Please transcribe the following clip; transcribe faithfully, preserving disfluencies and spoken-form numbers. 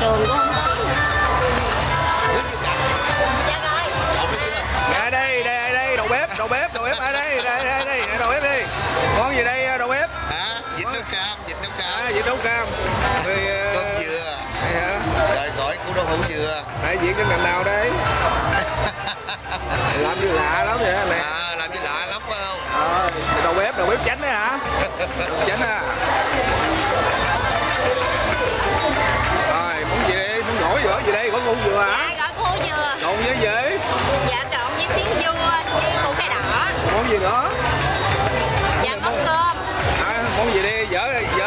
trường cũng không có. Dạ rồi. Dạ đây, đây, đây, đây, đầu bếp, đầu bếp, đầu bếp ở đây, đây, đây, đây, đầu bếp đi. Món gì đây đầu bếp? Hả? Vịt nấu cam, vịt nấu cam. À, vịt nấu cam. Rồi, Cơm dừa. Đây hả? Rồi gỏi củ đậu hũ dừa. Đại diện cho ngành nào đây? Làm gì lạ lắm vậy nè. À, làm gì lạ lắm phải không? Ờ, đầu bếp, đầu bếp chánh đấy hả? Chánh à. Rồi, món gì đi? Món gỏi dừa gì đây? Có ngu dừa hả? Dạ, gỏi củ dừa. Trộn với gì? Dạ, trộn với tiếng dưa với củ cải đỏ. Món gì nữa? Dạ, món cơm. À, món gì đi? Dở